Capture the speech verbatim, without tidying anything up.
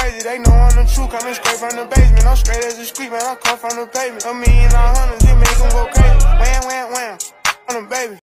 crazy, they know I'm the truth. Coming straight from the basement, I'm straight as a street, man, I come from the pavement. A million, a hundred, it make them go crazy.